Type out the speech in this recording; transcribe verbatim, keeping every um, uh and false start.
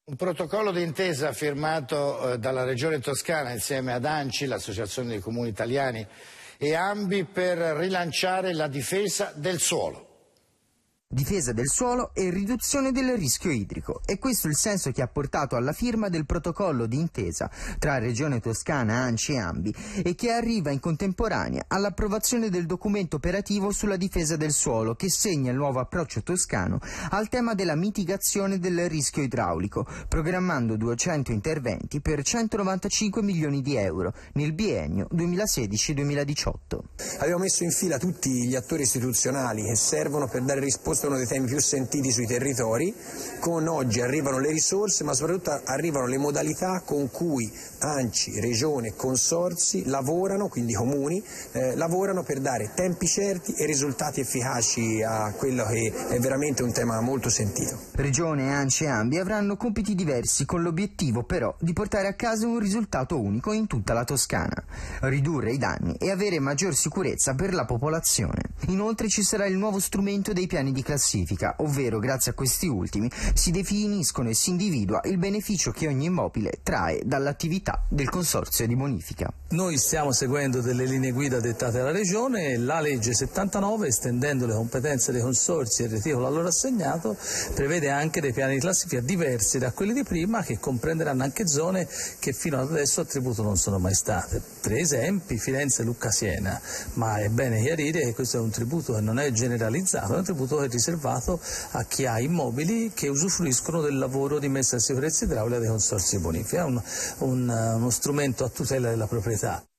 Un protocollo d'intesa firmato eh, dalla Regione Toscana insieme ad ANCI, l'Associazione dei Comuni Italiani, e ANBI per rilanciare la difesa del suolo. Difesa del suolo e riduzione del rischio idrico. È questo il senso che ha portato alla firma del protocollo di intesa tra Regione Toscana, ANCI e ANBI e che arriva in contemporanea all'approvazione del documento operativo sulla difesa del suolo che segna il nuovo approccio toscano al tema della mitigazione del rischio idraulico, programmando duecento interventi per centonovantacinque milioni di euro nel biennio duemilasedici duemiladiciotto. Abbiamo messo in fila tutti gli attori istituzionali che servono per dare risposta a uno dei temi più sentiti sui territori. Con oggi arrivano le risorse, ma soprattutto arrivano le modalità con cui ANCI, Regione e Consorzi lavorano, quindi comuni, eh, lavorano per dare tempi certi e risultati efficaci a quello che è veramente un tema molto sentito. Regione, ANCI e ANBI avranno compiti diversi con l'obiettivo però di portare a casa un risultato unico in tutta la Toscana, ridurre i danni e avere maggior sicurezza per la popolazione. Inoltre ci sarà il nuovo strumento dei piani di classifica, ovvero grazie a questi ultimi si definiscono e si individua il beneficio che ogni immobile trae dall'attività del consorzio di bonifica. Noi stiamo seguendo delle linee guida dettate dalla Regione e la legge settantanove, estendendo le competenze dei consorzi e il reticolo a loro assegnato, prevede anche dei piani di classifica diversi da quelli di prima, che comprenderanno anche zone che fino ad adesso attributo non sono mai state. Tre esempi: Firenze, Lucca, Siena, ma è bene chiarire che questo è un tributo che non è generalizzato, è un tributo che è riservato a chi ha immobili che usufruiscono del lavoro di messa in sicurezza idraulica dei consorzi di bonifica. È un, un, uno strumento a tutela della proprietà.